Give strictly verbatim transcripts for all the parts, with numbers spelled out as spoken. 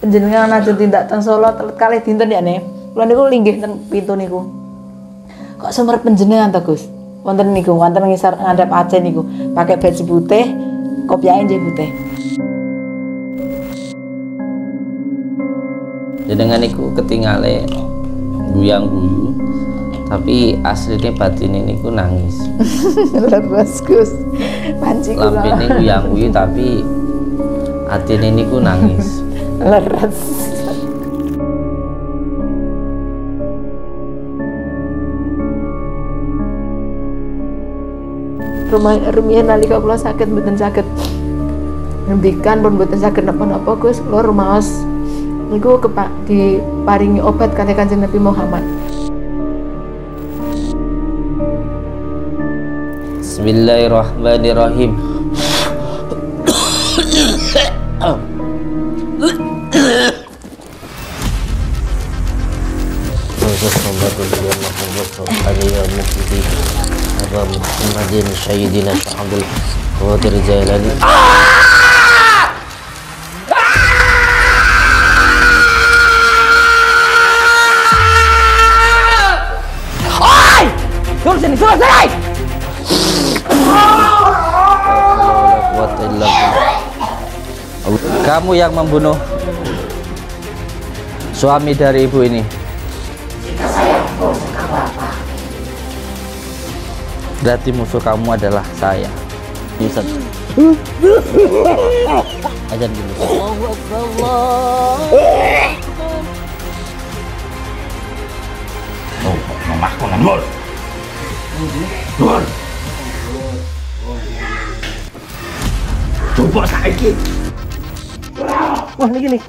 Panjenengan aja tindak teng Solo telet kalih dinten ya ne. Kula niku linggih ten pintu niku. Kok sumerep panjenengan to Gus? Wonten niku, wonten ngisor ngadep Aceh niku. Pakai baju putih, kopiahnya nggih putih. Jenengan niku ketingale guyang-guyu, tapi aslinya batin ini ku nangis. Leres Gus. Panci kula. Lampine guyang-guyu tapi atine niku nangis. Leres. Rumah rumiyin nalika kula sakit mboten saged ngendikan pun mboten saged napa-napa Gus. Kula rumaos niku kepak diparingi obat kalih Kanjeng Nabi Muhammad. Bismillahirrahmanirrahim. Muhammadin Sayyidina Abdul Qadir Jailani. Oi! Turun sini, turun sini! Kamu yang membunuh suami dari ibu ini. Berarti musuh kamu adalah saya. Ustaz. Ajan dulu. Allahu Akbar. Oh, mamahku nang mul. Mul. Coba saiki. Wah, niki nih.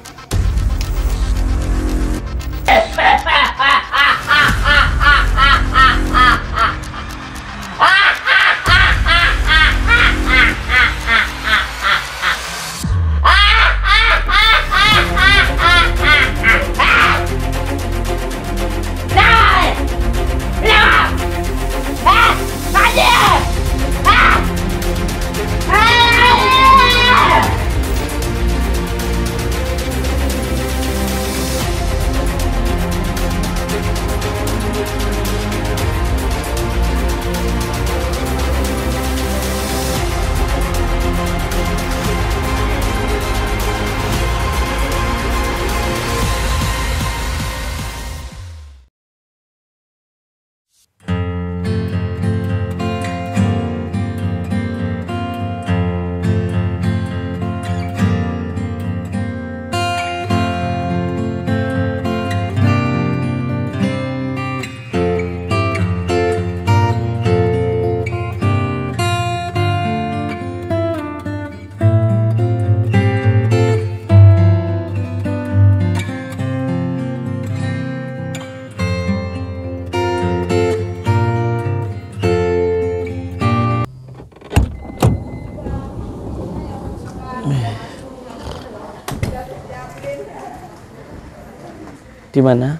Di mana?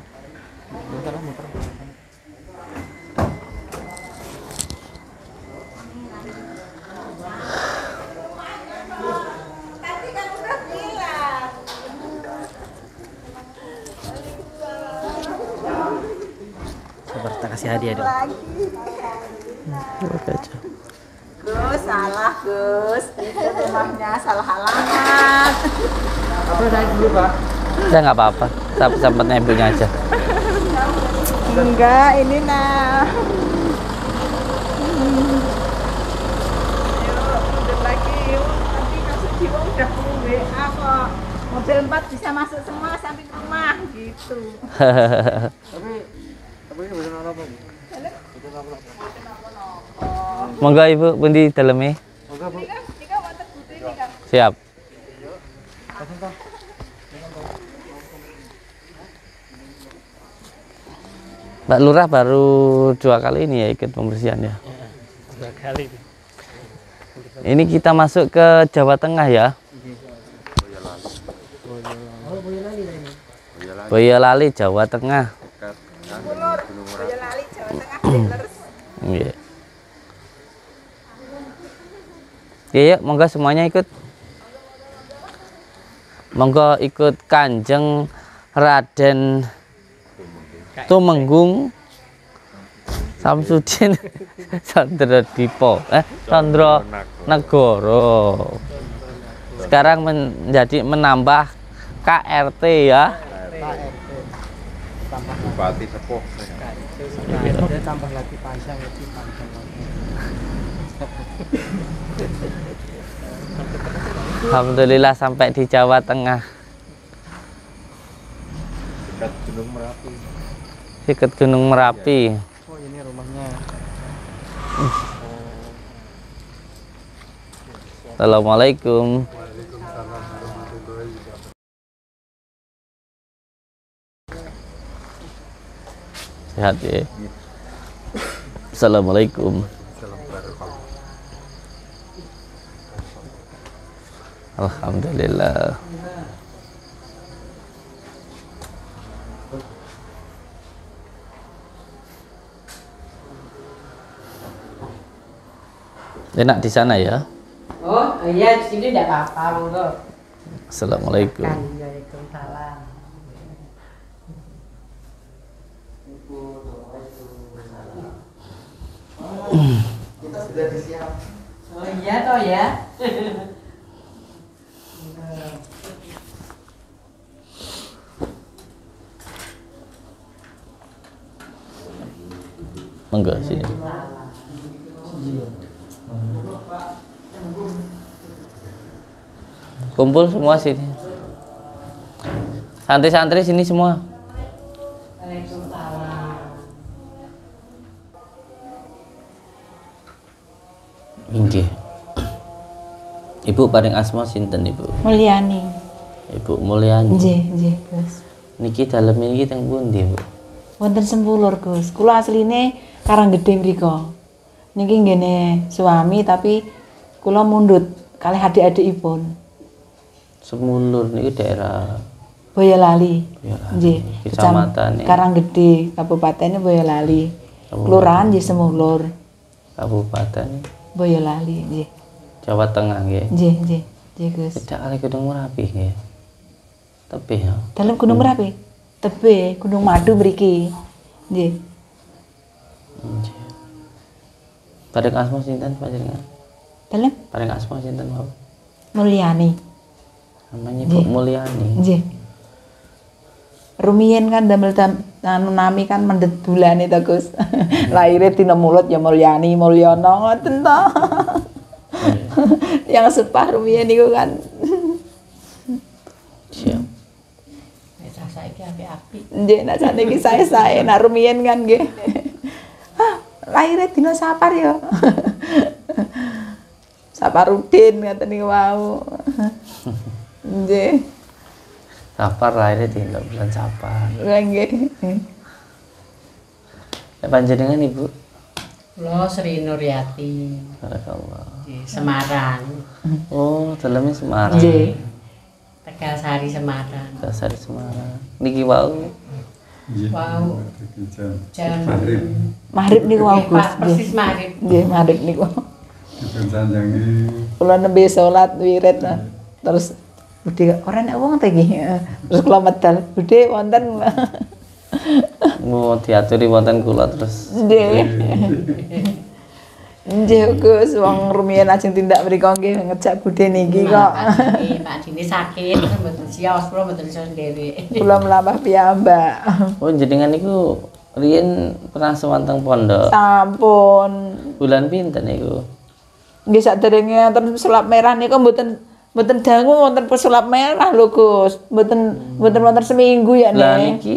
Sabar, tak kasih hadiah dulu. Oke aja. Gus, salah Gus. Itu rumahnya salah alamat. Apa naik dulu, Pak? Ya nggak apa-apa. Sempat nebengnya aja. Enggak, ini nah. Yuk, mundur lagi yuk. Nanti masuk jiwa udah perlu W A kok. Mobil empat bisa masuk semua sampai ke rumah gitu. Tapi tapi ini bisa apa? Monggo Ibu pundi daleme? Monggo, Bu. Siap. Mbak Lurah baru dua kali ini ya ikut pembersihan ya. Dua kali. Ini kita masuk ke Jawa Tengah ya. Boyolali, Jawa Tengah. Boyolali, Jawa Tengah. Iya. Ya, ya, monggo semuanya ikut. Monggo ikut Kanjeng Raden Tumenggung Samsudin Chandra Dipo eh Chandra Negoro. Sekarang menjadi menambah K R T ya. Bupati Sepuh. Dia tambah lagi panjang lebih panjang lagi. Alhamdulillah sampai di Jawa Tengah. Dekat Gunung Merapi. Dekat Gunung Merapi. Oh ini rumahnya. Assalamualaikum. Sehat ya. Assalamualaikum. Alhamdulillah. Enak di sana ya? Oh iya, di sini tidak apa-apa, monggo. Assalamualaikum. Waalaikumsalam. Kita sudah disiap. Oh iya toh ya. Monggo sini. Kumpul semua sini. Santri-santri sini semua. Waalaikumsalam. Inggih. Ibu paling asma sinten Ibu? Mulyani. Ibu Mulyani. Nggih, nggih, Gus. Niki dalem niki teng pundi, Bu? Wonten Sempulur, Gus. Kula asline Karanggedhe mriku. Niki nggene suami tapi kula mundhut kalih adik-adikipun. Semulur niki daerah Boyolali. Boyolali. Nggih. Kecamatan ya. Karanggedhe, Kabupaten Boyolali. Kelurahan nggih Semulur. Kabupaten Boyolali, nggih. Jawa Tengah nggih. Nggih, nggih. Nggih, Gus. Tidak kali Gunung Merapi nggih. Tebih ya. Dalam Gunung Merapi? Tebe, Gunung Madu mriki. Nggih. Nggih. Paring asma sinten panjenengan? Dalam Paring asma sinten, Bu? Mulyani. Namanya Ibu Mulyani. Nggih. Rumiyin kan damel dam, anu nami kan mendhet bulane to, Gus. Lahire dina Mulut ya Mulyani, Mulyono ngoten to. Yang sepah rumiyin niku kan. Siap. Wis saiki apik-apik. Nggih, nek sakniki sae-sae, nek rumiyin kan nggih. Ah, lahire dina Sapar ya. Saparudin ngoten niku wau. Nggih. Sapar lahirnya tinggal bulan Sapar. Lha nggih. Nek panjenengan Ibu? Kula Sri Nuryati Barakallah. di Semarang. Oh, dalamnya Semarang. Nggih. Tegalsari Semarang. Dasar Semarang. Niki wau. Wow. Jam Maghrib niku wau, Nggih, Gus. Pak, persis maghrib. Nggih, maghrib niku. Kula nembe salat wirid nah. Terus Budhe ora nek wong ta iki. Terus kula medal, Budhe wonten. Mau diaturi wonten kula terus. Nggih. Nggih, Gus, wong rumiyin lajeng tindak mriku nggih ngejak Budhe niki kok. Nggih, Pak Dini sakit, mboten sios, kula mboten iso ndherek. Kula mlampah piyambak. Oh, jenengan niku riyen pernah sewanteng pondok. Sampun. Bulan pinten niku? Nggih saderenge wonten sulap merah niku mboten mboten dangu wonten pesulap merah lho, Gus. Mboten mboten wonten seminggu ya Lah nih. niki.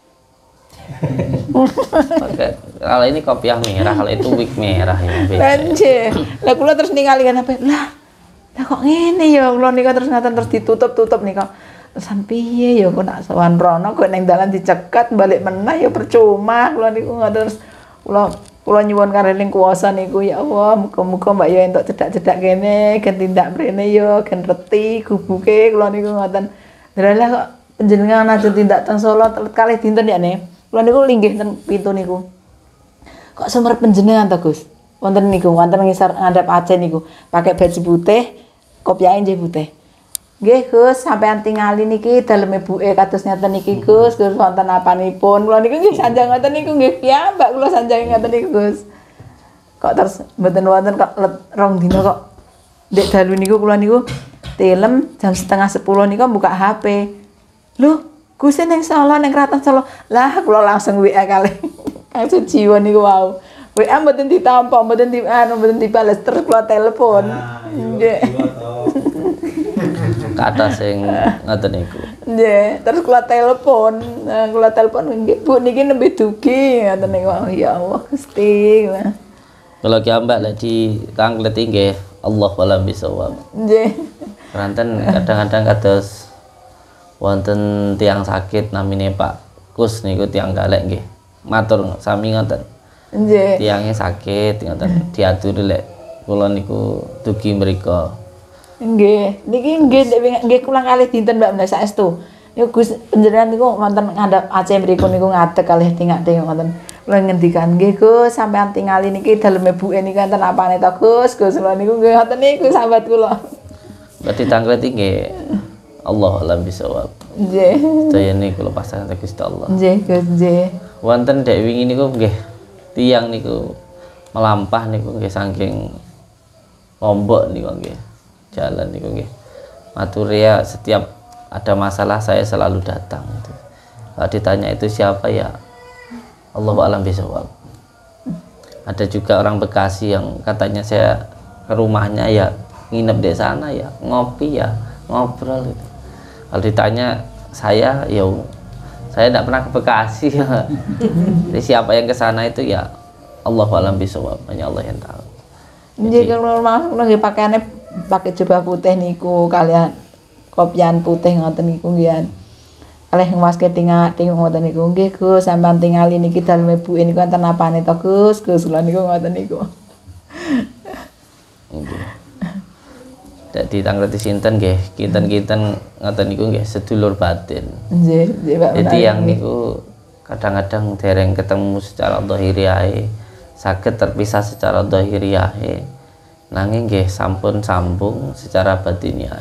Oke, kalau ini kopiah merah, kalau itu wig merah ya. beda. Lanjut. Lah kula terus ningali kan apa? Lah. Lah kok ngene ya kula nika terus ngaten terus ditutup-tutup nika. Terusan piye ya kok nak sowan rono kok ning dalan dicegat balik meneh ya percuma kula niku ngoten terus kula kula nyuwun karining kuwasa niku ya Allah muga-muga Mbak yo entuk cedak-cedak kene gen tindak mrene yo gen reti gubuke kula niku ngoten. Lah kok panjenengan aja tindak teng Solo kalih dinten ya ne. Kula niku linggih ten pintu niku. Kok sumerep panjenengan to, Gus? Wonten niku, wonten ngisor ngadep Aceh niku. Pakai baju putih, kopiahe nggih putih. Nggih Gus, sampean tingali niki dalem ibuke kados ngeten niki Gus, Gus wonten apanipun. Kula niku nggih sanjang ngoten niku nggih piyambak kula sanjang ngoten niku Gus. Kok terus mboten wonten kok let, rong dina kok ndek dalu niku kula niku tilem jam setengah sepuluh niku buka H P. Lho, Gus ning Solo ning Kraton Solo. Lah kula langsung W A kalih. Kang jiwa niku wau. W A mboten ditampa, mboten di anu mboten dibales terus kula telepon. Nggih. Kata sing ngoten niku. Nggih, terus kula telepon, nah, kula telepon nggih Bu niki nembe dugi ngoten niku. Ya Allah Gusti. Kalau kiambak lek di tangkleti nggih Allah wala bisawab. Nggih. Ranten kadang-kadang kados wonten tiang sakit namine Pak Kus niku tiang galek nggih. Matur sami ngoten. Nggih. Tiangnya sakit ngoten diaturi lek kula niku dugi mriku. Nggih, niki nggih ndek nggih kula kalih dinten Mbak Menawi saestu. Niku Gus panjenengan niku wonten ngandhap Aceh mriku niku ngadeg kalih tingak-tingak ngoten. Kula ngendikan nggih Gus sampean tingali niki dalem ibuke niki enten apane to Gus? Gus kula niku nggih ngoten niku sahabat kula. Berarti tangkleti nggih Allah alam bisawab. Nggih. Sedaya niku kula pasrah kaliyan Gusti Allah. Nggih Gus nggih. Wonten dek wingi niku nggih tiang niku melampah niku nggih saking Lombok niku nggih. Jalan niku nggih. Maturia setiap ada masalah saya selalu datang itu. Kalau ditanya itu siapa ya Allahu a'lam bishawab. Ada juga orang Bekasi yang katanya saya ke rumahnya ya nginep di sana ya ngopi ya ngobrol gitu. Kalau ditanya saya ya saya tidak pernah ke Bekasi ya. Jadi siapa yang ke sana itu ya Allahu a'lam bishawab, hanya Allah yang tahu. Nggih kalau masuk nggih pakaiane pakai jubah putih niku kalian kopian putih ngoten niku nggih. Kalih ngwaske tingak-tingak ngoten niku nggih Gus sampean tingali niki dalem ibuke niku enten apane to Gus? Gus kula niku ngoten niku. Nggih. Dadi tangreti sinten nggih, kinten-kinten ngoten niku nggih sedulur batin. Nggih, nggih Pak. Jadi yang niku kadang-kadang dereng ketemu secara dhahiriah, saged terpisah secara dhahiriah. Nanging nggih sampun sambung secara batiniah.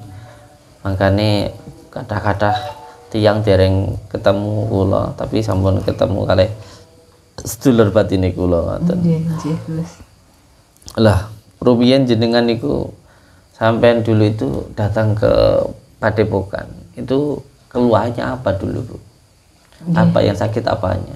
Makane kata-kata tiang dereng ketemu kula tapi sampun ketemu kalih sedulur batine kula ngoten. Nggih, nggih Gus. Lah, rumiyin jenengan niku sampean dulu itu datang ke Padepokan. Itu keluhannya apa dulu, Bu? Apa yang sakit apanya?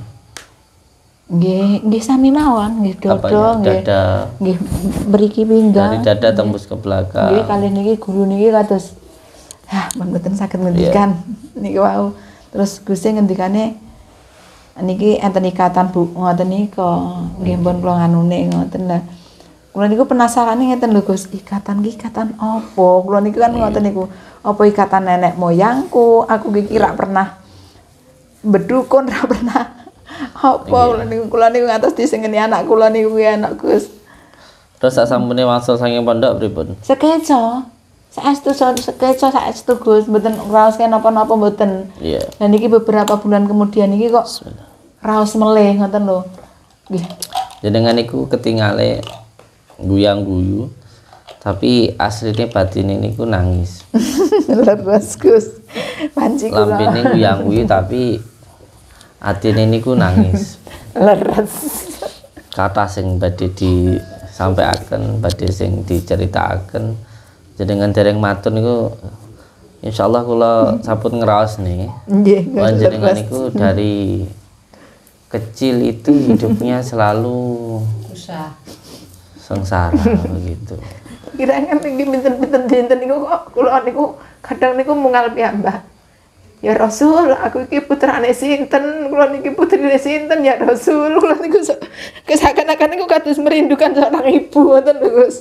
Nggih, nggih sami mawon, nggih dodo, nggih. Dada. Nggih mriki pinggang. Dari dada tembus ke belakang. Nggih kalih niki guru niki kados hah men mboten saged ngendikan niki wau. Terus Gusti ngendikane niki enten ikatan Bu ngoten nika. Nggih pun kula nganune ngoten lah. Kula niku penasaran ngeten lho Gus, ikatan ki ikatan apa? Kula niku kan ngoten niku. Apa ikatan nenek moyangku? Aku ki kira pernah bedukun ra pernah. Apa kula niku kula niku ngatos disengeni anak kula niku kuwi anak Gus. Terus sak sampune wangsul saking pondok pripun? Sekeca. Saestu sekeca saestu Gus, mboten raos napa-napa mboten. Iya. Dan niki beberapa bulan kemudian niki kok raos meleh ngoten lho. Nggih. Jenengan niku ketingale guyang-guyu tapi aslinya batin ini ku nangis. Leres Gus. Panci kula. Lambene guyang-guyu tapi atine niku nangis. Leres. Kata sing badhe disampaikan, badhe sing diceritakan, jenengan dereng matur niku insyaallah kula sampun ngraos nih. Nggih. Panjenengan niku dari kecil itu hidupnya selalu Susah. sengsara begitu. Kira-kira niki pinten-pinten dinten niku kok kula niku kadang niku mungal piyambak. Ya Rasul, aku iki putrane sinten? Kula niki putrine sinten ya Rasul? Kula niku kesakan-akan niku kados merindukan seorang ibu ngoten lho Gus.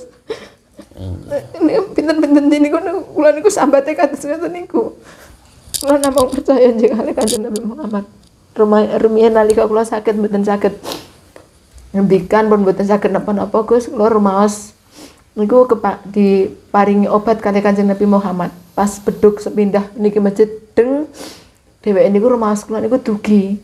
Ini pinten-pinten niku kula niku sambate kados ngoten niku. Kula namung percaya nggih kalih Kanjeng Nabi Muhammad. Rumah rumiyin nalika kula sakit mboten saged ngendikan pun mboten saged napa-napa Gus, kula rumaos niku kepak diparingi obat kalih Kanjeng Nabi Muhammad. Pas beduk sepindah niki masjid deng dheweke niku rumaos kula niku dugi.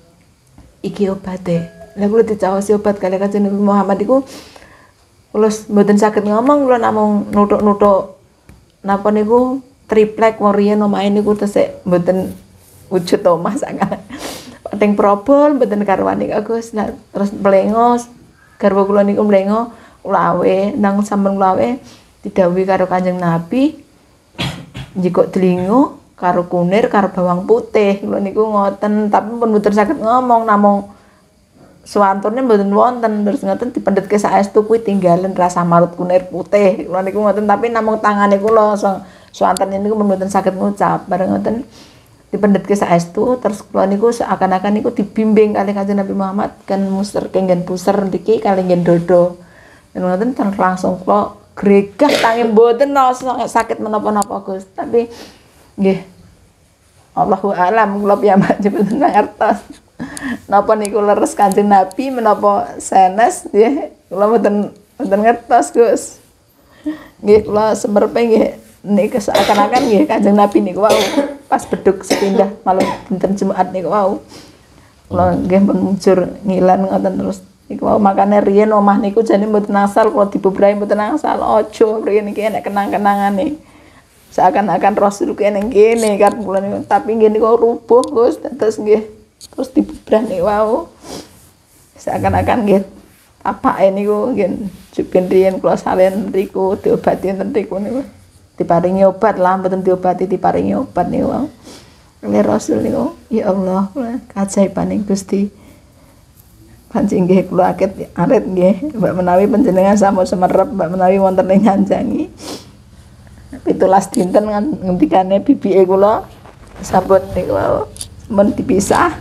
Iki obate. Lah kula dicaosi obat kalih Kanjeng Nabi Muhammad niku kula mboten saged ngomong, kula namung nuthuk-nuthuk napa niku triplek warian omahe niku tesih mboten wujud omah sakjane. Pating probol mboten karwani Gus. Nah, terus mlengos garwa kula niku mlengo ulawe nang sampun ulawe didhawuhi karo Kanjeng Nabi njikok delingo karo kunir karo bawang putih kula niku ngoten tapi pun mboten saged ngomong namung suwanturne mboten wonten terus ngoten dipendhetke saestu kuwi tinggalen rasa marut kunir putih kula niku ngoten tapi namung tangane kula suwanten niku mboten saged ngucap bareng ngoten dipendhetke saestu terus kula niku seakan-akan niku dibimbing kalih Kanjeng Nabi Muhammad kan muster kenggen puser niki kalih ngen dodo dan ngoten terus langsung kula gregah tangi mboten sakit menapa-napa Gus tapi nggih Allahu a'lam kula piyambak mboten ngertos napa niku leres Kanjeng Nabi menapa sanes nggih kula mboten mboten ngertos Gus nggih kula semerpe nggih niku seakan-akan nggih Kanjeng Nabi niku wau pas beduk sepindah malam dinten Jumat niku wau kula nggih pun mujur ngilan ngoten terus niku wau makane riyen omah niku jane mboten asal kula dibebrahi mboten asal aja riyen iki enek kenang-kenangane seakan-akan Rasul ki ning kene kan kula niku tapi nggih niku rubuh Gus terus nggih terus dibebrah niku wau seakan-akan nggih apake niku nggih jupen riyen kula salen mriku diobati enten mriku niku diparingi obat lah mboten diobati diparingi obat niku wau oleh Rasul niku ya Allah kajaibaning Gusti pancen nggih kula aket arit nggih mbak menawi panjenengan sampun semerep mbak menawi wonten ing nyanjangi pitulas dinten ngendikane bibike kula sabut niku wau men dipisah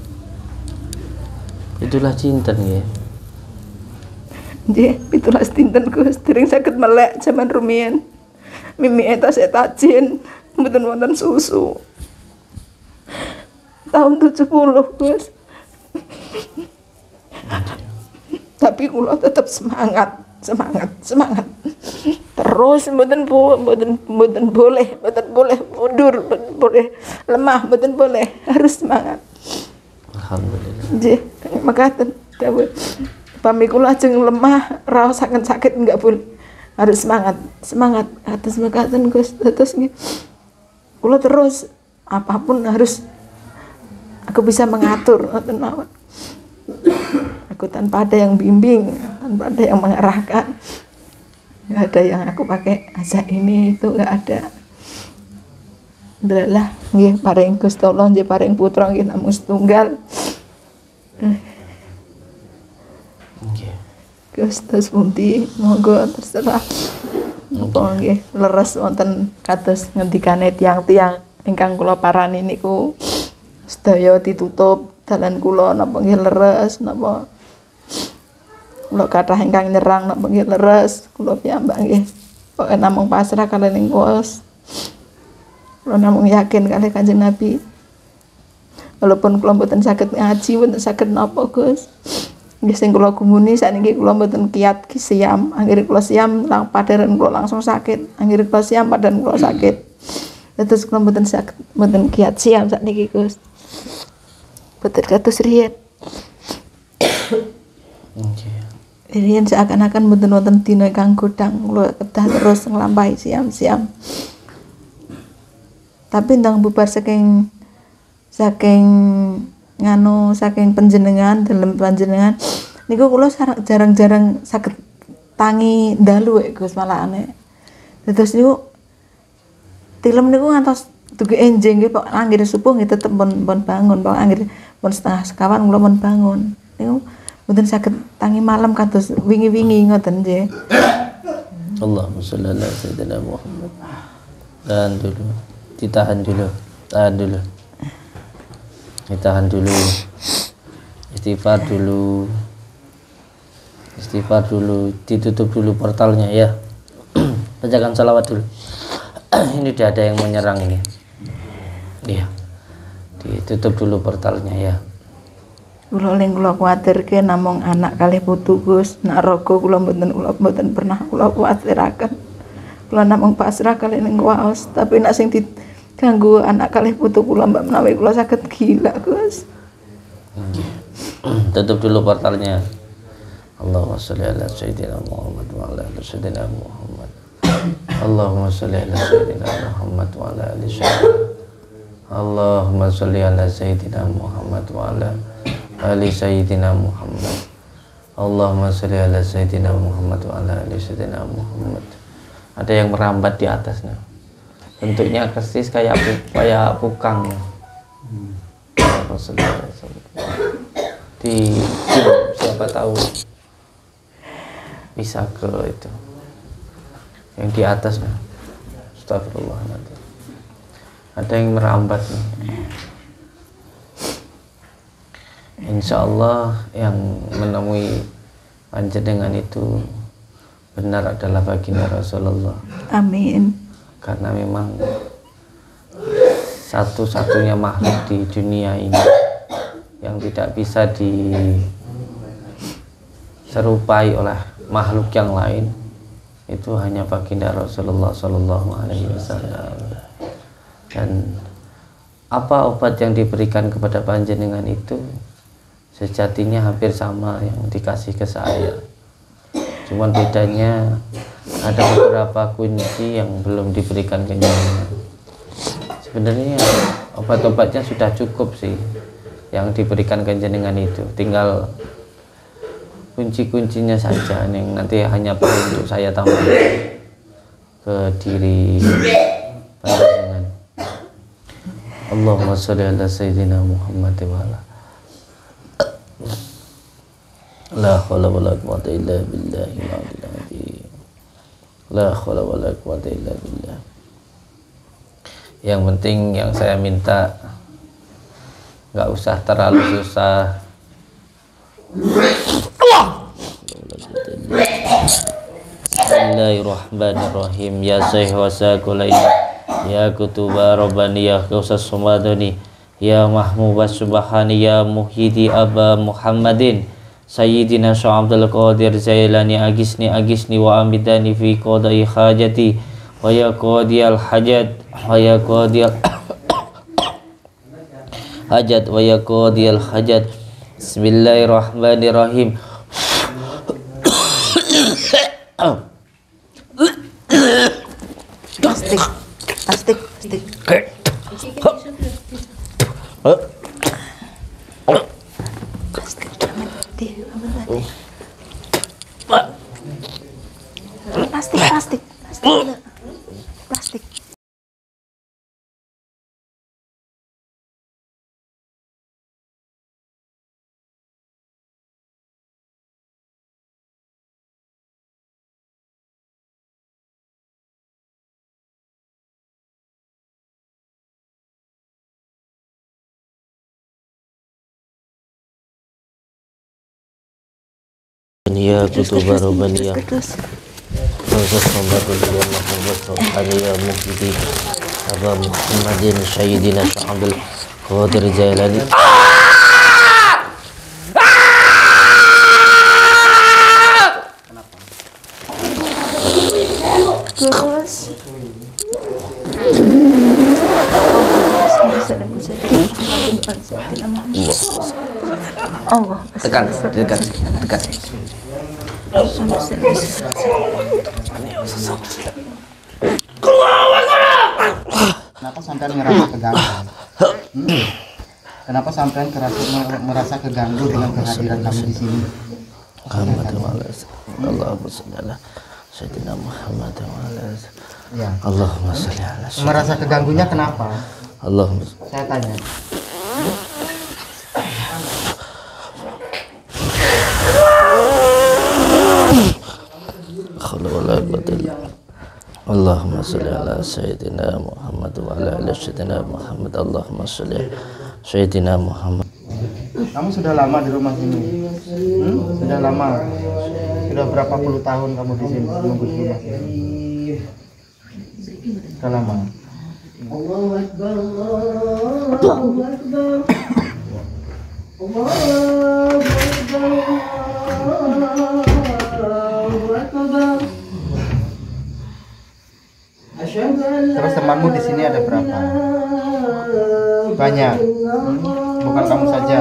itulah cinten nggih nggih pitulas dinten Gus dereng saged melek jaman rumiyin mimi eta setajin mboten wonten susu tahun tujuh puluh Gus tapi kula tetap semangat semangat semangat terus mboten mboten mboten boleh mboten boleh mundur mboten boleh lemah mboten boleh harus semangat alhamdulillah nggih makaten dawuh pami kula ajeng lemah raosaken sakit enggak boleh harus semangat semangat atas makaten Gus terus nggih kula terus apapun harus aku bisa mengatur ngoten mawon aku tanpa ada yang bimbing tanpa ada yang mengarahkan nggak ada yang aku pakai azak ini itu nggak ada adalah nggih paring Gusti Allah nggih paring putra nggih namung setunggal nggih Gusti pundi monggo terserah monggo nggih leres wonten kados ngendikane tiang-tiang ingkang kula parani niku sedaya ditutup dalan kula napa nggih leres napa kula kathah ingkang nyerang napa nggih leres kula piyambak nggih pokoke namung pasrah kalih ning Gusti kula namung yakin kalih Kanjeng Nabi walaupun kula mboten saged ngaji mboten saged napa Gus nggih sing kula gumuni sakniki kula mboten kiat ki siam anggere kula siam lang padharan kula langsung sakit anggere kula siam padharan kula sakit terus kula mboten saged mboten kiat siam sakniki Gus mboten kados riyen nggih riyen seakan-akan mboten wonten dina kang godhang kula kedah terus nglampahi siam-siam tapi ndang bubar saking saking nganu saking panjenengan dalem panjenengan niku kula jarang-jarang saged tangi dalu Gus malahane terus niku tilem niku ngantos dugi enjing nggih Pak anggere subuh nggih tetep pun pun bangun Pak anggere pun setengah sekawan kula pun bangun niku mboten saged tangi malam kados wingi-wingi ngoten nggih Allahumma sholli ala sayyidina Muhammad tahan dulu ditahan dulu tahan dulu ditahan dulu istighfar dulu istighfar dulu ditutup dulu portalnya ya bacakan salawat dulu ini udah ada yang menyerang ini iya ditutup dulu portalnya ya kula ling kula kuwatirke namung anak kalih putu Gus nak raga kula mboten kula mboten pernah kula kuwatiraken kula namung pasrah kalih ning kuwaos tapi nak sing diganggu anak kalih putu kula mbak menawi kula saged gila Gus tutup dulu portalnya Allahumma sholli ala sayyidina Muhammad wa ala ali sayyidina Muhammad Allahumma sholli ala sayyidina Muhammad wa ala ali sayyidina. Allahumma sholli ala sayyidina Muhammad wa ala ali sayyidina Muhammad. Allahumma sholli ala sayyidina Muhammad wa ala ali sayyidina Muhammad. Ada yang merambat di atasnya. Bentuknya persis kayak kayak pukang. Rasulullah di siapa tahu bisa ke itu yang di atas. Nah, astagfirullah, nanti ada yang merambat nih. Insya Allah yang menemui panjenengan itu benar adalah baginda Rasulullah. Amin. Karena memang satu-satunya makhluk di dunia ini yang tidak bisa diserupai oleh makhluk yang lain itu hanya baginda Rasulullah Shallallahu Alaihi Wasallam. Dan apa obat yang diberikan kepada panjenengan itu sejatinya hampir sama yang dikasih ke saya. Cuman bedanya ada beberapa kunci yang belum diberikan ke jenengan. Sebenarnya obat-obatnya sudah cukup sih yang diberikan ke jenengan itu, tinggal kunci-kuncinya saja yang nanti hanya perlu untuk saya tambahkan ke diri panjenengan. Allahumma sholli ala sayyidina Muhammad wa ala la haula wala quwwata illa billahi al-aliyyil azim. La haula wala quwwata illa billah. Yang penting yang saya minta nggak usah terlalu susah. Bismillahirrahmanirrahim. Ya Syekh wasakulaini, ya kutuba rabbani, ya kausas sumadani, ya mahmubas subhani, ya muhidi aba Muhammadin, Sayyidina Syekh Abdul Qadir Jailani, agisni agisni wa amidani fi qadai hajati wa ya qadiyal hajat wa ya qadiyal hajat wa ya qadiyal hajat. Bismillahirrahmanirrahim. Plastik, plastik, plastik. Plastik, plastik, plastik, plastik. Ya kutuba rabbani, ya kausas sumadani, ya mahmubas subhani, ya muhidi aba Muhammadin, Sayyidina Syekh Abdul Qadir Jailani. Terus Allah, Tekan, dekat, dekat. Kenapa sampean ngerasa keganggu? Hmm? Kenapa sampean kerasa merasa keganggu dengan kehadiran kamu di sini? Allahumma sholli ala sayyidina Muhammad wa ala Ya. Allahumma sholli ala sayyidina. Merasa keganggunya kenapa? Allahumma Saya tanya. Allahumma sholli ala sayyidina Muhammad wa ala ali sayyidina Muhammad. Allahumma sholli ala sayyidina Muhammad. Kamu sudah lama di rumah sini? Hmm? Sudah lama. Sudah berapa puluh tahun kamu di sini menunggu di rumah sini? Sudah lama. Allahu Akbar, Allahu Akbar, Allahu Akbar. Terus temanmu di sini ada berapa? Banyak. Hmm? Bukan kamu saja.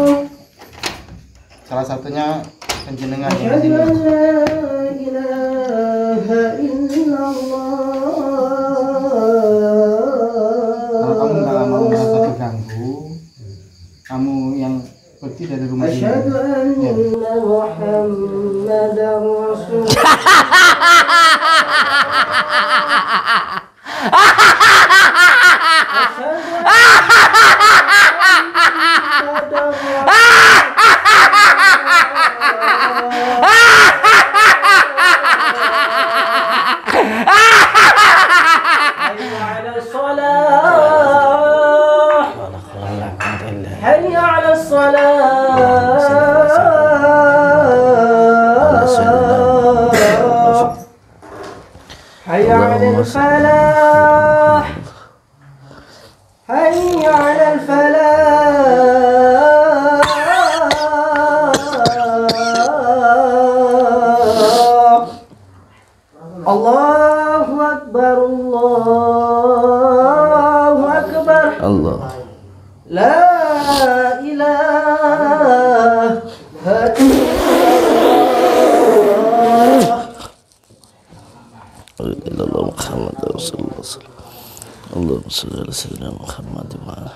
Salah satunya penjenengan yang di sini. Kalau kamu nggak mau merasa terganggu, kamu yang pergi dari rumah ini. حي على الصلاة حي على الفلاح حي على الفلاح الله أكبر الله أكبر Allah. لا إله إلا الله Muhammad Rasulullah. Allahumma shalli ala sayyidina Muhammad wa ala.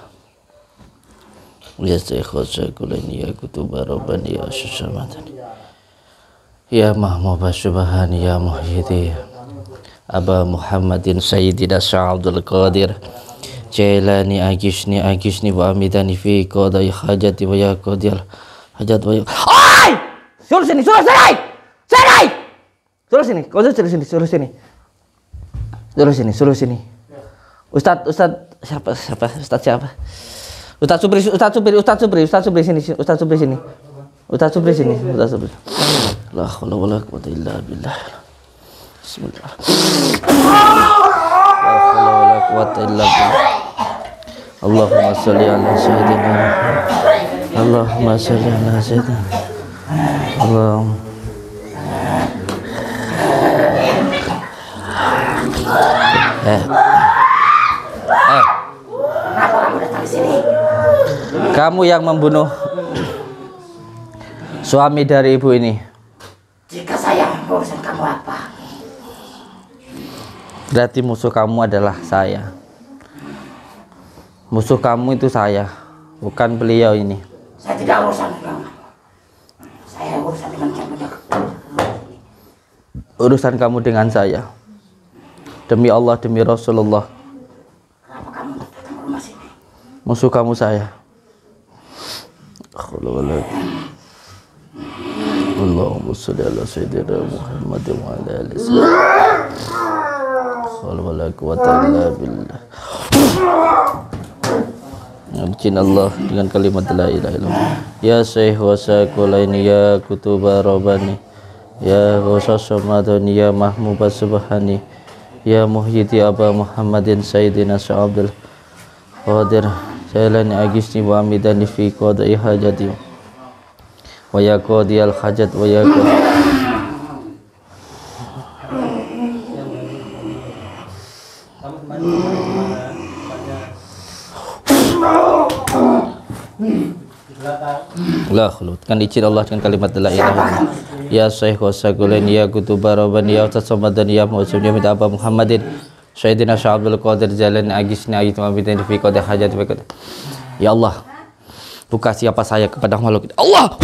Ya Sayyidina Kulani ya Kutuba Rabbani ya Syushamadani. Ya Mahmubah Subhani ya Muhyidi Aba Muhammadin Sayyidina Sya'abdul Qadir Jailani agishni agishni wa amidani fi qadai hajati wa ya qadil hajat wa ya. Oi! Suruh sini, suruh sini. Sini. Suruh sini, kau suruh sini, suruh sini. Suruh sini, suruh sini. Ustadz, Ustadz siapa? Siapa? Ustadz siapa? Ustadz Subri, Ustadz Subri, Ustadz Subri, Ustadz Subri sini, Ustadz Subri sini. Ustadz Subri sini, Ustadz Subri. La haula wala quwwata illa billah. Bismillah. La haula wala quwwata illa billah. Allahumma shalli ala sayyidina Allahumma shalli ala sayyidina Allahumma Eh Eh Kamu yang membunuh suami dari ibu ini. Jika saya urusan kamu apa? Berarti musuh kamu adalah saya. Musuh kamu itu saya, bukan beliau ini. Saya tidak urusan dengan kamu. Saya urusan dengan kamu. Urusan kamu dengan saya. Demi Allah, demi Rasulullah. Kenapa kamu datang ke rumah sini? Musuh kamu saya. Allahumma shalli ala sayyidina Muhammad wa ala alihi wasallam. Wala quwwata illa billah. Izin Allah dengan kalimat la ilaha illallah. Ya Syekh wa Sakulaini ya Kutuba Rabbani ya Wasasamadani ya Mahmubah Subhani ya Muhyidi Aba Muhammadin Sayyidina Sya'abdul Qadir Jailani agisni wa amidani fi qadai hajati wa ya qadiyal hajat wa ya La khulut kan izin Allah dengan kalimat la ilaha illallah. Ya Syekh wa Sakulaini ya Kutuba Rabbani ya Wasasamadani ya Muhammad ya Aba Muhammadin Sayyidina Sya'abdul Qadir Jailani agisni agisni wa amidani fi qadai hajat wa ya Allah, buka siapa saya kepada makhluk Allah.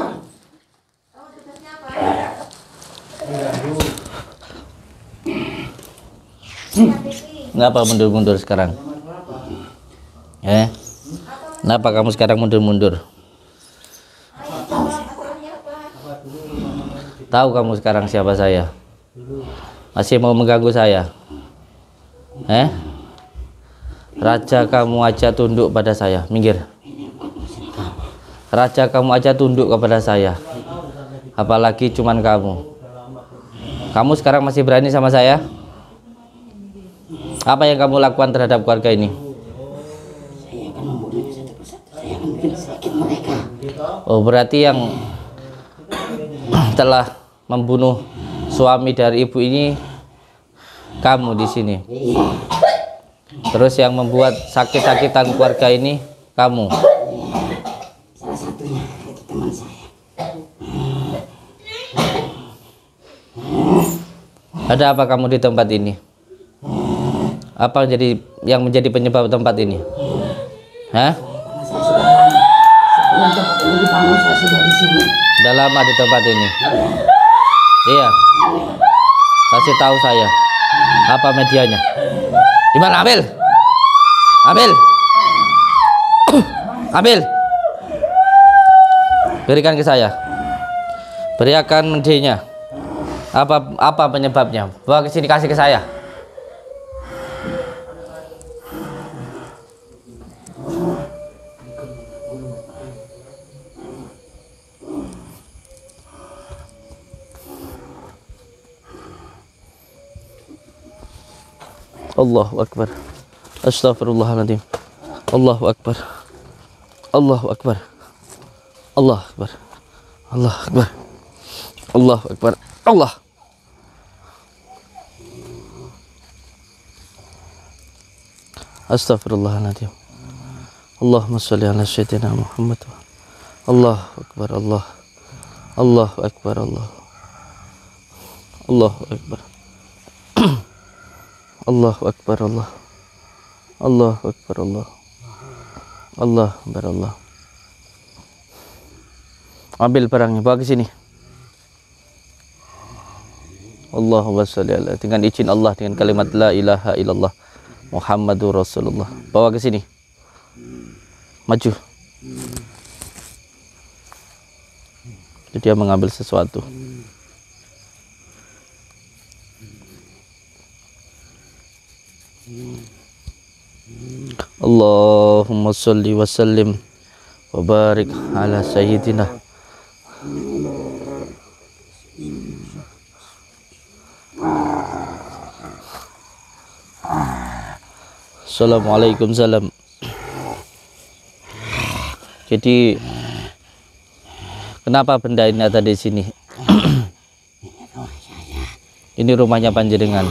Kenapa mundur-mundur sekarang? Eh? Kenapa kamu sekarang mundur-mundur? Tahu kamu sekarang siapa saya? Masih mau mengganggu saya? Eh? Raja kamu aja tunduk pada saya. Minggir. Raja kamu aja tunduk kepada saya. Apalagi cuman kamu. Kamu sekarang masih berani sama saya? Apa yang kamu lakukan terhadap keluarga ini? Saya akan membunuh satu persatu. Saya akan bikin sakit mereka. Oh, berarti yang telah membunuh suami dari ibu ini kamu di sini. Terus yang membuat sakit-sakitan keluarga ini kamu. Salah satunya itu teman saya. Ada apa kamu di tempat ini? Apa jadi yang menjadi penyebab tempat ini? Hah? Sebelum tempat ini dibangun saya sudah di sini. Sudah lama di tempat ini. Iya. Kasih tahu saya. Apa medianya? Di mana? Ambil. Ambil. Ambil. Berikan ke saya. Berikan medianya. Apa apa penyebabnya? Bawa ke sini, kasih ke saya. Allahu Akbar. Astaghfirullahaladzim. Allahu Akbar. Allahu Akbar. Allahu Akbar. Allahu Akbar. Allahu Akbar. Allah. Astaghfirullahaladzim. Allahumma sholli ala sayyidina Muhammad. Allahu Akbar. Allah. Allahu Akbar. Allah. Allahu Akbar. Allahu Akbar. Allah. Allahu Akbar. Allah. Allah Akbar. Allah. Ambil barangnya, bawa ke sini. Allahumma sholli ala, dengan izin Allah, dengan kalimat la ilaha illallah Muhammadur Rasulullah. Bawa ke sini. Maju. Jadi dia mengambil sesuatu. Allahumma sholli wa sallim wa barik ala sayyidina. Assalamualaikum salam. Jadi kenapa benda ini ada di sini? Ini rumahnya panjenengan.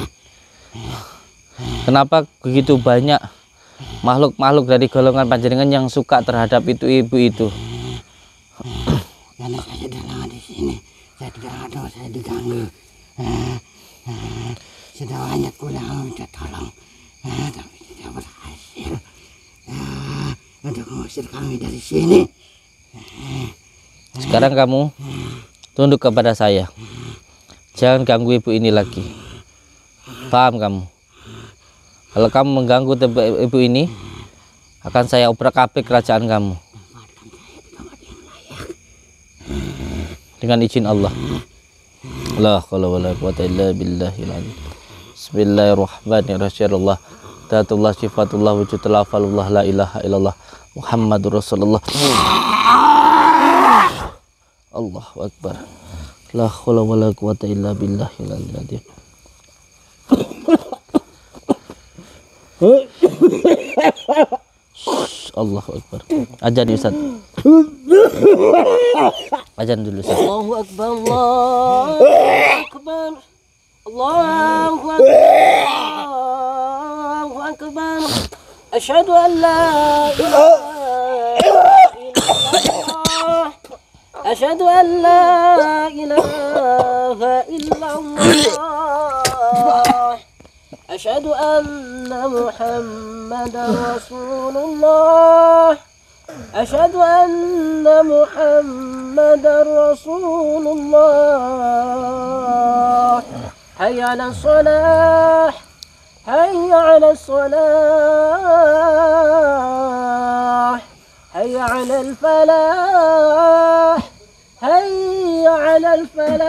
Kenapa begitu banyak makhluk-makhluk dari golongan panjenengan yang suka terhadap itu ibu itu? Karena saya sudah lama di sini, saya tidak ada, saya diganggu. Eh, eh, sudah banyak pulang minta tolong, eh, tapi tidak berhasil eh, untuk mengusir kami dari sini. Eh, Sekarang kamu tunduk kepada saya. Jangan ganggu ibu ini lagi. Paham kamu? Kalau kamu mengganggu ibu ini, akan saya obrak-abrik kerajaan kamu. Dengan izin Allah. La haula wala quwwata illa billahil azim. Bismillahirrahmanirrahim. Allah Tatullah sifatullah wujudullah falullah la ilaha illallah Muhammadur Rasulullah. Allahu Akbar. La haula wala quwwata illa billahil azim. Allahu Akbar. Ajan Ustaz. Ajan dulu Ustaz. Allahu Akbar, Allahu Akbar, Allahu Akbar, Allahu Akbar. Asyhadu an la ilaha illallah. Asyhadu an la ilaha illallah. Asyhadu anna Muhammadar Rasulullah. Asyhadu anna Muhammadar Rasulullah. Hayya 'alas shalah. Hayya 'alas shalah. Hayya 'alal falah. Hayya 'alal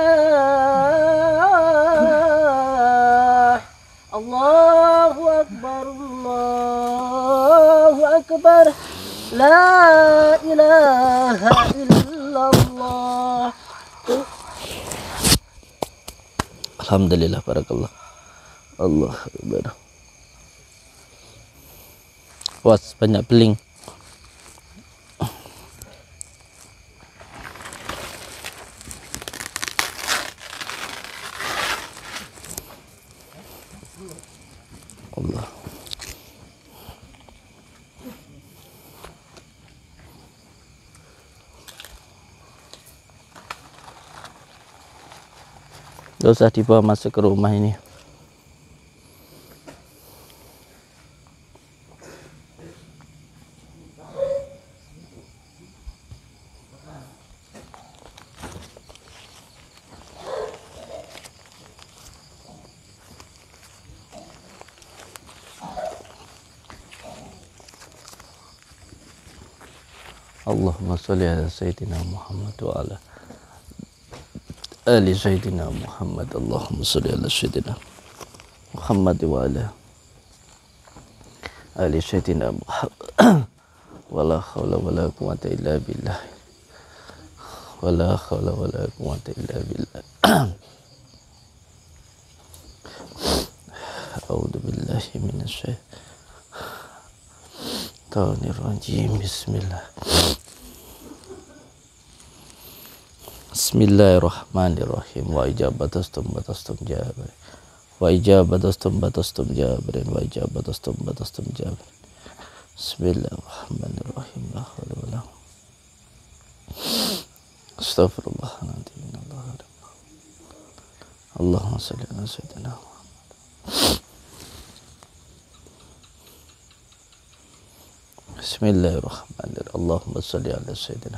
falah. Allahu Akbar, Allahu Akbar. La ilaha illallah. Alhamdulillah, barakallah. Allah Akbar. Was banyak beling. Allah. Gak usah dibawa masuk ke rumah ini. Allahumma sholli ala sayyidina Muhammad wa ala ali sayyidina Muhammad. Allahumma sholli ala sayyidina Muhammad wa ala ali sayyidina Muhammad. Wala haula wala quwwata illa billah. Wala haula wala quwwata illa billah. A'udzu billahi minasy syaithanir rajim. Bismillah. Bismillahirrahmanirrahim. Wa ijabatastum batastum jabir. Wa ijabatastum batastum jabir. Wa ijabatastum batastum jabir. Bismillahirrahmanirrahim. La haula wala Astaghfirullahaladzim. Allahumma shalli ala sayyidina Muhammad. Bismillahirrahmanirrahim. Allahumma shalli ala sayyidina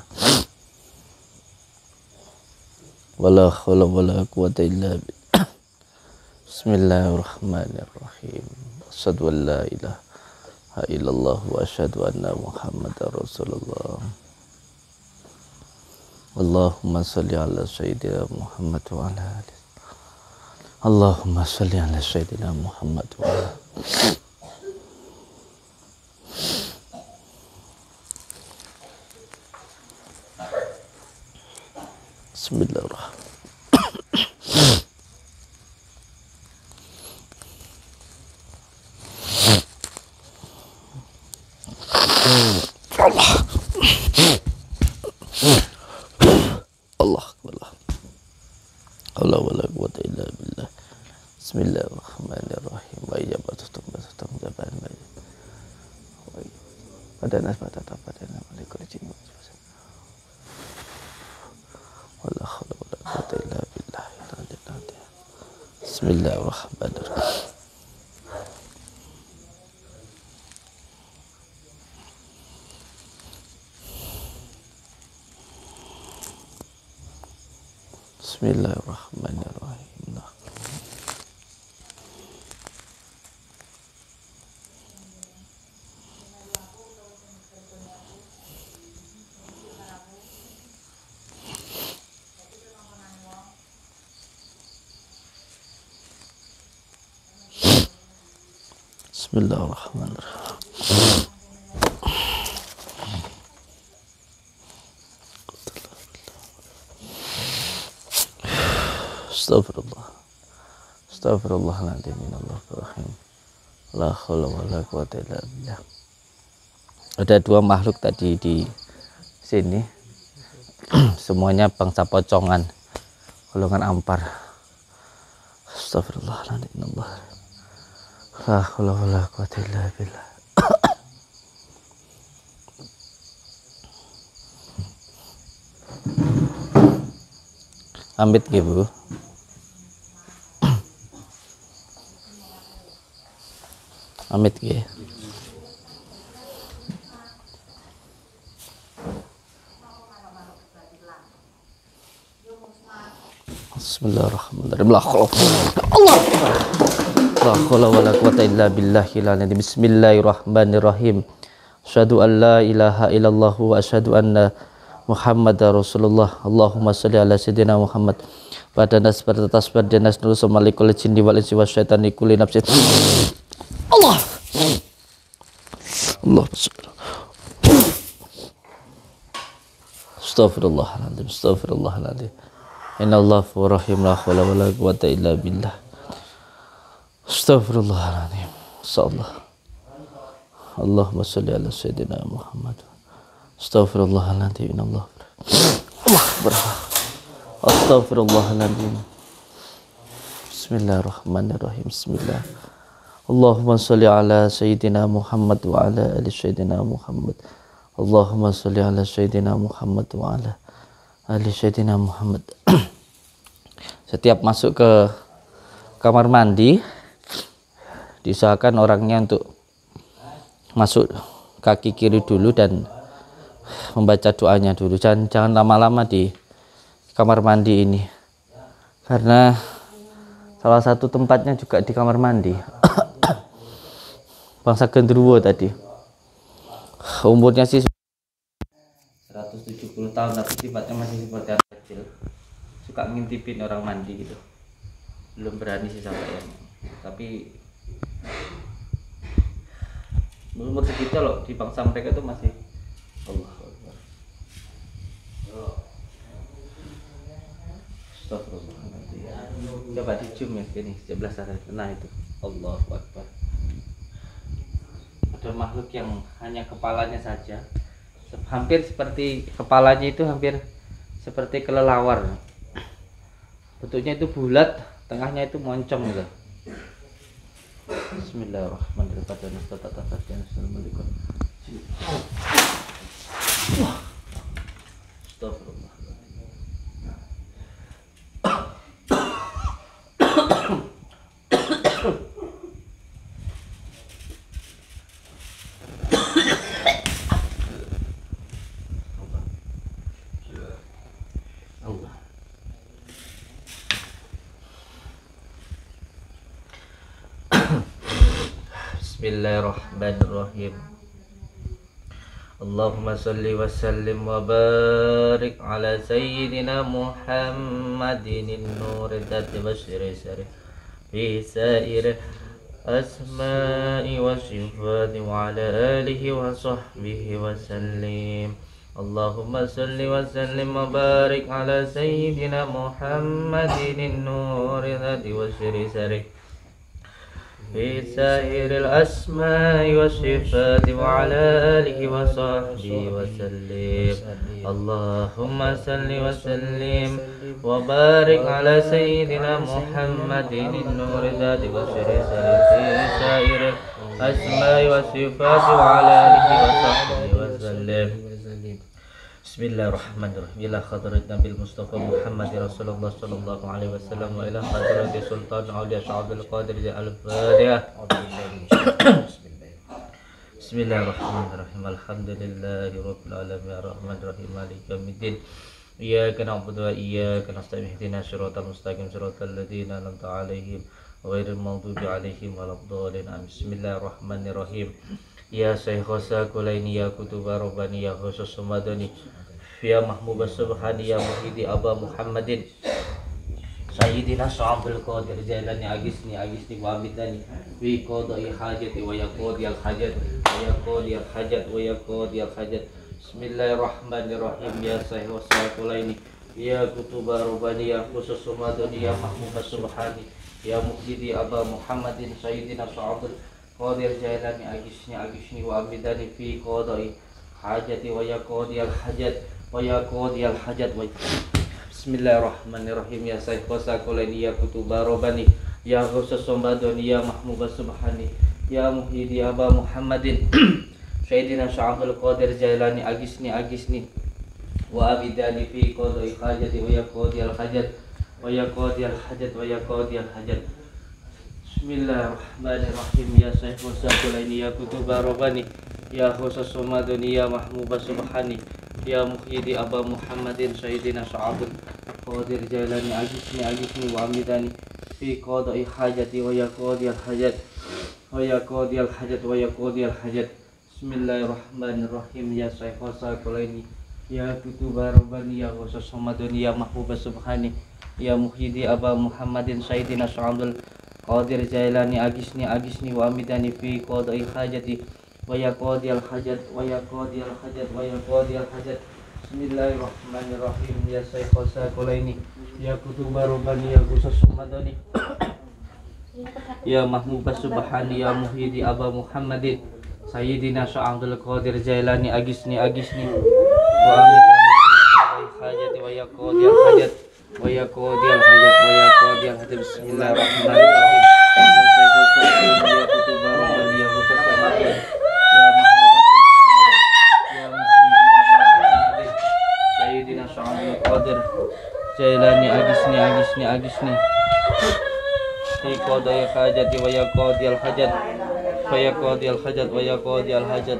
wala haula wala quwwata illa billah. Bismillahirrahmanirrahim. Asyhadu an la ilaha illallah wa asyhadu anna Muhammadar Rasulullah. Allahumma shalli ala sayyidina Muhammad wa ala alihi. Allahumma shalli ala sayyidina Muhammad wa ala Bismillahirrahmanirrahim. Allah. Allah akbar. Allah wala quwwata illa billah. Bismillahirrahmanirrahim. Wa ijabatustum batustum jaban baik. Pada nas pada pada malikul jin. Wala haula wala quwwata illa billah. Bismillahirrahmanirrahim. Bismillahirrahmanirrahim. Bismillahirrahmanirrahim. Astagfirullah. Astagfirullahaladzim. Innallahirrahmanirrahim. La haula wala quwwata illa billah. Ada dua makhluk tadi di sini. Semuanya bangsa pocongan, golongan ampar. Astagfirullahaladzim. Innallahirrahmanirrahim. La haula wala quwwata illa billah. Amit gitu. Amit ya. Bismillahirrahmanirrahim. Allah. La haula wala quwwata illa billahi al-aliyyil. Bismillahirrahmanirrahim. Asyhadu an la ilaha illallah wa asyhadu anna Muhammadar Rasulullah. Allahumma shalli ala sayyidina Muhammad. Pada nas pada tas pada nas nurus malikul jinni wal insi wasyaitan kulli nafsin. Allah. Allah. Astaghfirullahaladzim. Astaghfirullahaladzim. Innallaha ghafurur rahim. La haula wala quwwata illa billah. Astaghfirullahaladzim. Insyaallah. Allahumma shalli ala sayyidina Muhammad. Astaghfirullahaladzim. Innallaha Allah akbar. Astaghfirullahaladzim. Bismillahirrahmanirrahim. Bismillah. Allahumma sholli ala sayyidina Muhammad wa ala ali sayyidina Muhammad. Allahumma sholli ala sayyidina Muhammad wa ala ali sayyidina Muhammad. Setiap masuk ke kamar mandi diusahakan orangnya untuk masuk kaki kiri dulu dan membaca doanya dulu. Jangan jangan lama-lama di kamar mandi ini, karena salah satu tempatnya juga di kamar mandi. Bangsa genderuwo tadi umurnya sih sepuluh tahun tapi sifatnya masih seperti anak kecil, suka ngintipin orang mandi gitu, belum berani sih sampai ya, tapi umur segitu loh di bangsa mereka tuh masih Allah Akbar. Astagfirullahaladzim. Coba di zoom ya gini sebelah sana, nah itu Allahu Akbar. Ada makhluk yang hanya kepalanya saja, hampir seperti kepalanya itu hampir seperti kelelawar, bentuknya itu bulat, tengahnya itu moncong gitu. Bismillahirrahmanirrahim. Astagfirullah. Bismillahirrahmanirrahim. Allahumma salli wa sallim wa barik ala sayyidina Muhammadin nuri dzati basyiri sari fi sa'ir asma'i wa sifati wa ala alihi wa sahbihi wa sallim. Allahumma salli wa sallim wa barik ala sayyidina Muhammadin nuri dzati basyiri sari في سائر الأسماء والصفات وعلى آله وصحبه وسلم. اللهم صل وسلم وبارك على سيدنا محمد النور ذات بشر في سائر الأسماء والصفات وعلى آله وصحبه وسلم. Bismillahirrahmanirrahim. Ila hadrat Nabi Mustafa Muhammad Rasulullah sallallahu alaihi wasallam wa ila hadrat Sultan Auliya Syabdul Qadir Al-Fatihah. Bismillahirrahmanirrahim. Alhamdulillahi rabbil alamin arrahmanir rahim maliki yaumiddin. Iyyaka na'budu wa iyyaka nasta'in ihdinas siratal mustaqim siratal ladzina an'amta 'alaihim ghairil maghdubi 'alaihim waladdallin. Bismillahirrahmanirrahim. Ya Syekhasa Kulaini ya Kutuba Rabbani ya Khusus Sumadani ya Mahmubah Subhani ya Muhidi Aba Muhammadin Sayyidina Syabdul Qadir Jailani Agisni Agisni wa Abidani Fi Qadai Hajati wa Yaqodi Al-Hajat wa Yaqodi Al-Hajat wa Yaqodi Al-Hajat. Bismillahirrahmanirrahim. Ya Syekhasa Kulaini ya Kutuba Rabbani ya Khusus Sumadani ya Mahmubah Subhani ya Muhidi Aba Muhammadin Sayyidina Syabdul Qadir Jailani Agisni Agisni wa Abidani Fi Qadai Hajati wa Yaqodi Al-Hajat wa Yaqodi Al-Hajat wa Bismillahirrahmanirrahim. Ya Syekhasa Kulaini ya Kutuba Rabbani ya Khusus Sumadani ya Mahmubah Subhani ya Muhidi Aba Muhammadin Sayyidina Syabdul Qadir Jailani Agisni Agisni wa Abidani Fi Qadai Hajati wa Yaqodi Al-Hajat wa Yaqodi Al-Hajat wa Yaqodi Al-Hajat. Bismillahirrahmanirrahim. Ya Syekhasa Kulaini ya Kutuba Rabbani ya Khusus Sumadani ya Mahmubah Subhani ya Muhidi Aba Muhammadin Sayyidina Syabdul Qadir Jailani Agisni Agisni wa Amidani Fi Qadai Hajati wa Yaqodi Al-Hajat wa Yaqodi Al-Hajat wa Yaqodi Al-Hajat. Bismillahirrahmanirrahim. Ya Syekhasa Kulaini ya Kutuba Rabbani ya Khusus Sumadani ya Mahmubah Subhani ya Muhidi Aba Muhammadin Sayyidina Syabdul Qadir Jailani Agisni Agisni wa Amidani Fi Qadai Hajati wa Yaqodi Al-Hajat wa Yaqodi Al-Hajat wa Yaqodi Al-Hajat. Bismillahirrahmanirrahim. Ya Syekhasa Kulaini ya Kutuba Rabbani ya Khusus Sumadani ya Mahmubah Subhani ya Muhidi Aba Muhammadin Sayyidina Syabdul Qadir Jailani Agisni Agisni wa Amidani Fi Hajati wa Yaqodi Al-Hajat wa Yaqodi Al-Hajat wa Yaqodi Al-Hajat. Bismillahirrahmanirrahim. Ya Syekhasa Kulaini ya Kutuba Rabbani ya Khusus Sumadani Sayyidina Syabdul Qadir Jailani Agisni Agisni Agisni Fi Qadai Hajati wa Yaqodi Al-Hajat wa Yaqodi Al-Hajat wa Yaqodi Al-Hajat.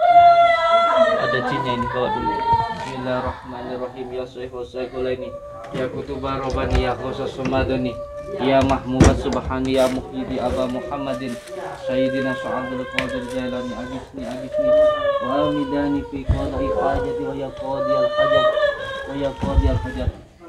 Ada jinnya ini, bawa dulu. Bismillahirrahmanirrahim. Ya Syekhasa Kulaini ya kutuba robani ya khusus sumadani ya mahmubat subhani ya muhyidi aba muhammadin sayyidina sya'abdul qadir jailani agisni agisni wa amidani fi qadai hajati wa ya qadi al hajat wa ya qadi al hajat.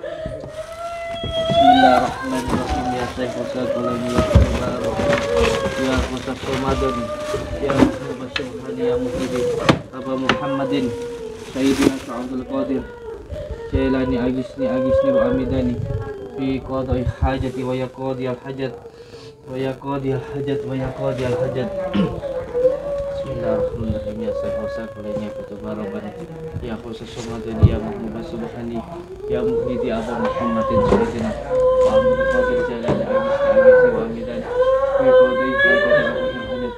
Bismillahirrahmanirrahim. Ya sayyidul sadulani ya kutuba ya khusus sumadani ya mahmubat subhani ya muhyidi aba muhammadin sayyidina sya'abdul qadir jailani agisni agisni wa amidani fi qadai hajati wa ya qadi al hajat wa ya qadi al hajat wa ya qadi al hajat. Bismillahirrahmanirrahim. Ya sayyidu kulanya kutuba rabbani ya khusus sumadani ya mahmubat subhani ya muhyidi aba muhammadin sayyidina wa amidul qadir jailani agisni agisni wa amidani fi qadai hajati wa ya qadi al hajat.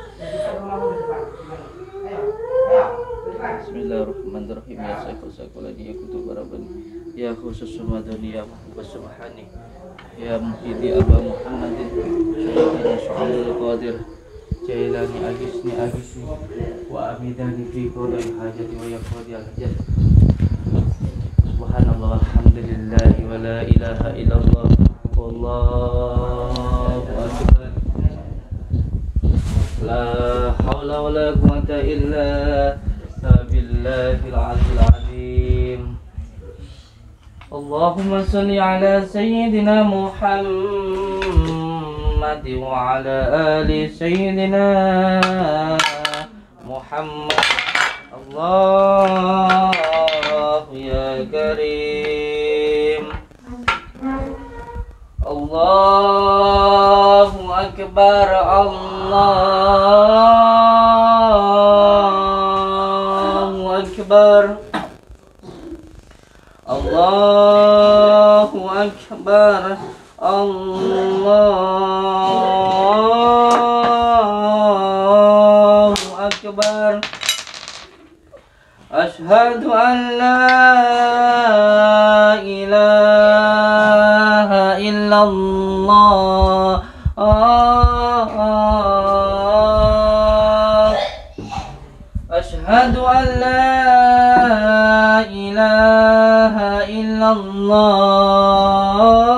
Bismillahirrahmanirrahim. Ya sayyidu kulanya kutuba rabbani ya khusus sumadani ya mahmubat subhani ya muhyidi aba muhammadin sayyidina sya'abdul qadir jailani agisni agisni wa amidani fi qadai hajati wa ya qadi al hajat. Subhanallah walhamdulillahi wa la ilaha illallah wallahu akbar. La hawla wa la quwwata illa billahil aliyyil azim. Allahumma salli ala sayyidina Muhammad wa ala ali sayyidina Muhammad. Allah ya karim. Allahu akbar. Allahu akbar. Allahu akbar. Allahu akbar. Ashhadu an la ilaha illallah. Ashhadu an la ilaha illallah.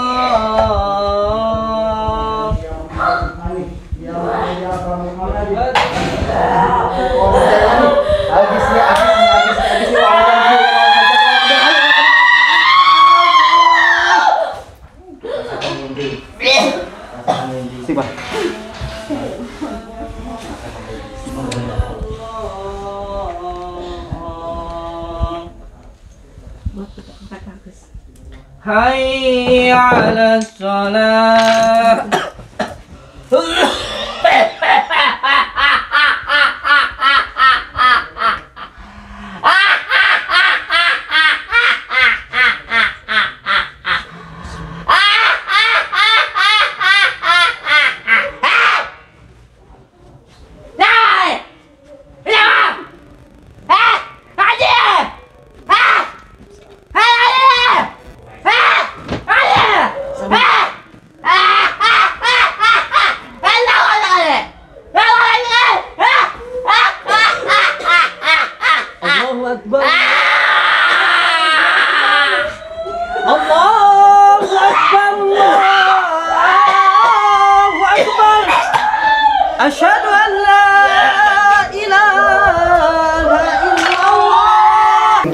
Hayya 'ala shalah. Asyhadu an la ilaha illallah.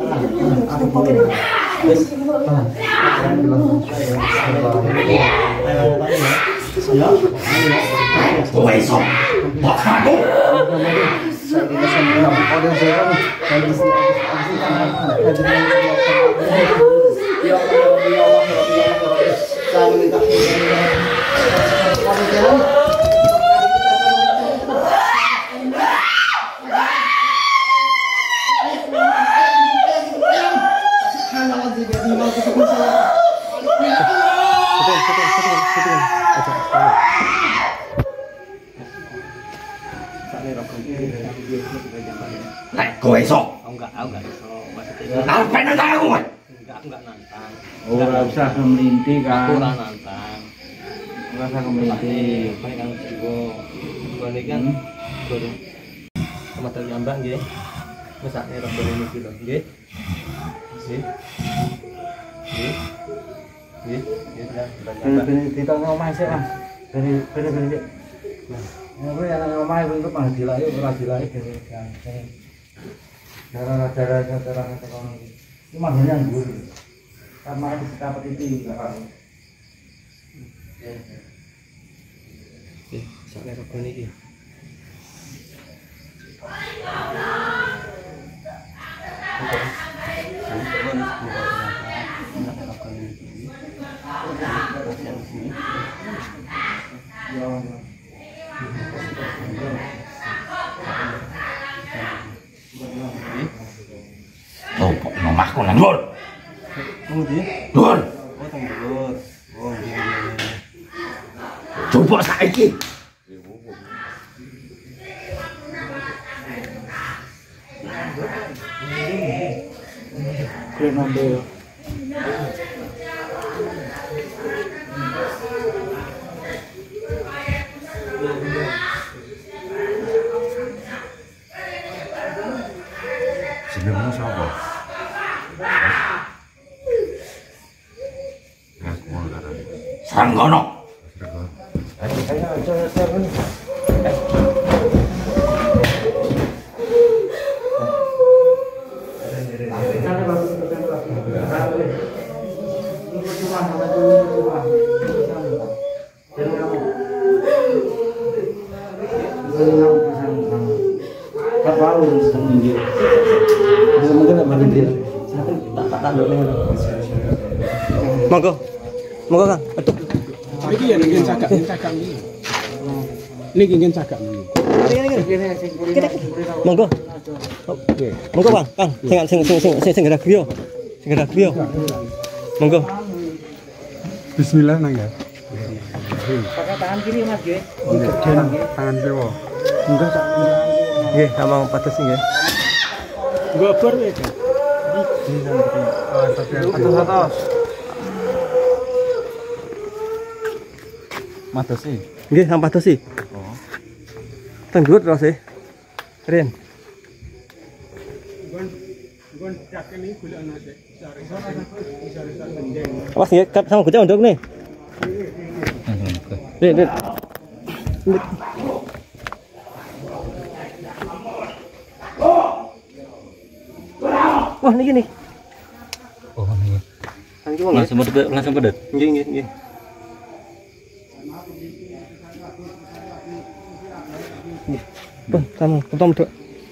Này, cô ấy sok. Enggak, enggak sok. Apa nantang aku? Enggak, enggak nantang. Oh, nggak usah kemelinti Aku kan? ora nantang. Nggak usah kemelinti. Baik Kang Jiwo. Balik kan guru. Kemeter nyambang nggih. Mesake rada rene iki lho, nggih. Nggih. Nggih. Nggih, nggih Bene di tengah omah sik, Mas. Bene bene bene sik. Nah, kowe yang omah itu mah dilai ora dilai bene yang darah-darah darah tekan iki. Iki mah yang dhuwur. Sama di sekitar itu juga. Nggih, sak rekogan iki. Oh, kok nomahku nang dhuwur. Ngendi? Dhuwur. Oh, teng dhuwur. Oh, nggih nggih. Coba saiki. Kue ngambil. Jenengmu sapa? Ngaku karo. Sanggono. Ayo aja siapin. Monggo. Monggo Kang. Aduh. Iki ya ngen cagak, ngen cagak iki. Niki ngen cagak iki. Monggo. Oke. Monggo Bang, Kang. Sing sing sing sing sing sing gerak griyo. Sing gerak griyo. Monggo. Bismillah nang ya. Pakai tangan kiri Mas nggih. Tangan kiwa. Enggak tak. Nggih, amang pados nggih. Gobor wis. Atas-atas. Madosi. Nggih, amang pados sih. Oh. Teng dhuwur terus e. Ren. Gon gon cak ini golek ana sik. Cari-cari mendeng. Awas nggih, sama gocek nduk nih. Ren, ren. Wah, niki nih. Oh, niki. Niki wong Langsung pedet, langsung pedet. nggih nggih nggih. Bang, kamu potong dok.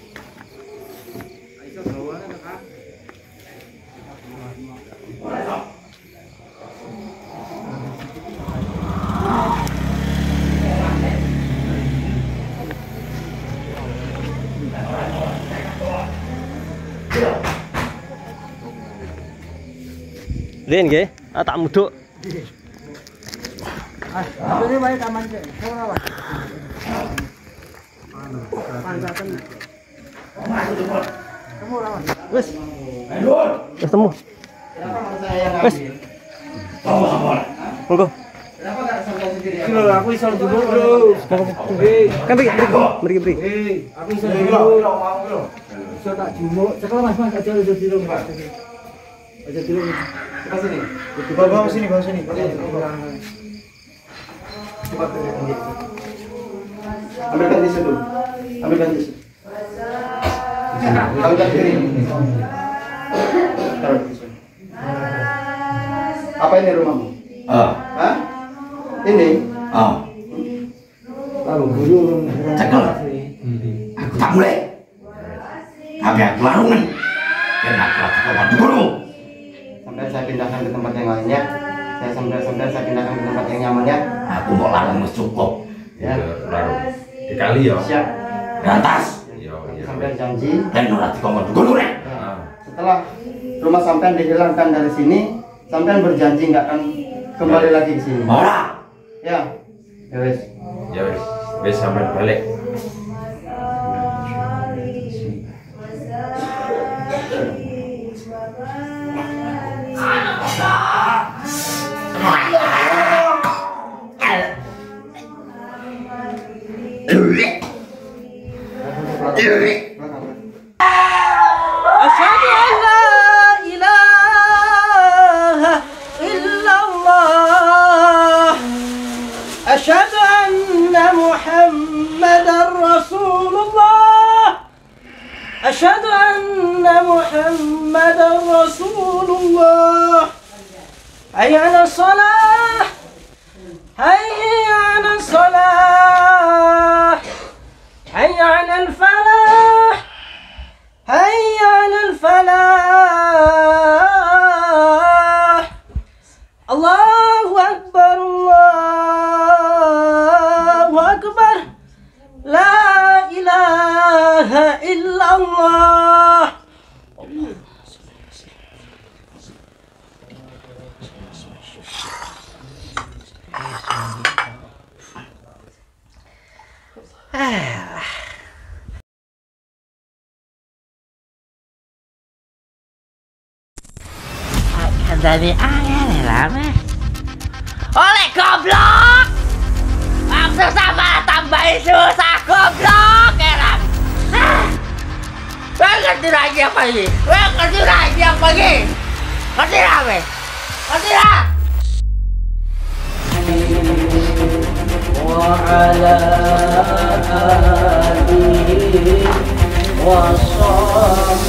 Len nggih, ah tak muduk. Apa ini baik taman sik. Ora Mas. Kamu ora Mas. Wes. Wes temu. Wes. Monggo. Kenapa enggak sampai sendiri? Lho, aku iso dulu, Bro. Nggih. Kan mriki mriki mriki. Nggih, aku iso dulu. Iso tak jumuk. Sekolah Mas Mas aja iso dulu, Pak. Aja dulu. Ke sini. Bawa bawa sini, bawa sini. Cepat pergi. Ambilkan tisu dulu. Ambilkan tisu. Ambilkan diri. Taruh tisu. Apa ini rumahmu? Ah, Hah? Ini? ah. Tahu dulu. Cekel. Aku tak mulai. Tapi aku larungan. Karena aku tak kawan dulu. Sampai saya pindahkan ke tempat yang lainnya. Saya sampai-sampai saya pindahkan ke tempat yang nyaman ya. Aku mau larung mas cukup. Ya. Larung. Dikali ya. Siap. Di atas. Sampai janji. Dan nolak di kawan dulu nih. Setelah rumah sampean dihilangkan dari sini, sampean berjanji nggak akan kembali lagi ke sini. Ora. Ya. Ya wes. Ya wes. Wes sampai balik. Asyhadu an la ilaha Asyhadu anna Muhammadar Rasulullah. Hayya 'alas shalah. Hayya 'alas shalah. Hayya 'alal falah. Hayya 'alal falah. Allahu akbar, Allahu akbar. La ilaha illallah. Akan dari angin lama. Oleh goblok. Langsung sama tambahin susah goblok enak. Gue ngerti lagi apa ini? Gue ngerti lagi apa ini? Ngerti lah gue? Ngerti lah? Wa ala alihi wa sahbihi